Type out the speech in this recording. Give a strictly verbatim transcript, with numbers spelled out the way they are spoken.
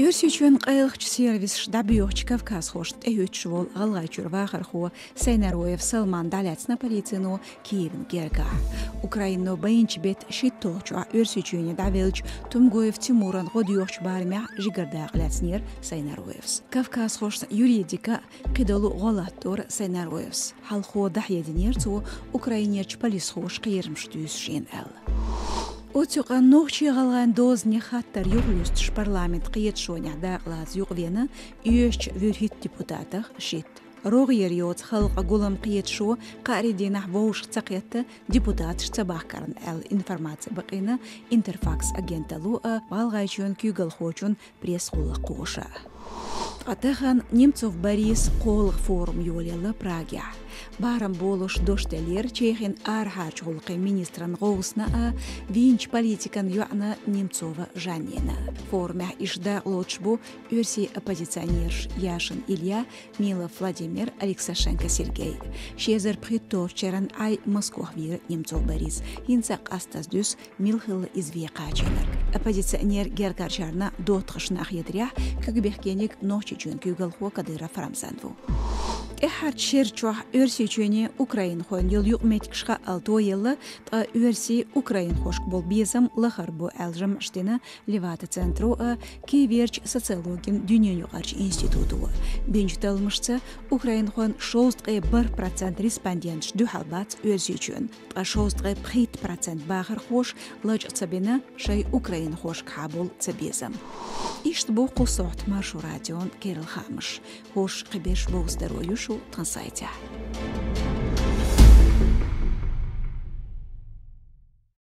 Юрсичун қайлықч сервис шдабиёч Кавказ хошт эючвол алгайчур вахарху Сейнароев Салман даляцна полицину Киевин герга. Украину байынч бет шитточу юрсичуне давелч Тумгоев Тимуран годиёч бармя жигарда гляцнер Сейнароевс. Кавказ хошт юридика қидалу голаттор Сейнароевс. Халху дахьединерцу Украинеч полис хош қиермштюс шин эл. Отюqa нохчи галган дозне хаттар юглюстш парламент қиетшоня дағлаз юғвені үйеш вюрхит депутатах шит. Роғер йоц халqa гулам қиетшо қаридинах воуш цақетті депутат шцабахкарн әл информация бақина Интерфакс агенталу балғайчун кюгал хочун пресс-хула қоша. Атахан Немцов Борис қолық форум юлелі Праге. Барам болуш доштелер чехин архач холқы министран гоусна винч политикан юана Немцова Жанина. Форуме ишда лочбу юрси оппозиционерш Яшин Илья, Милов Владимир, Алексашенко Сергей. Шезер притовчеран ай Москвахвир Немцов Борис. Инсак астаздюс Милхил извекаченер. Оппозиционер Гергарчарна дотхашнах ядря, как бехкеник ночи чун кюгалху Кадыра Фрамсанву. Эхар черчуах юрсичуне Украин хон йыл юқметкшха алто йылы та юрси Украин хошк бол безам лахарбу элжам штена Левата центру Киеверч социологин дюнен югарч институту. Бенчталмышца Украин хон шостгы бір процент респондент дюхалбат юрсичун. Та шостгы пхит процент бағыр хош лаж цабина шай Украин хошк хабул цабезам. Ишт бу қосот маршу радион Керл Хамыш. Хош қибеш бу здоровью Трансайте.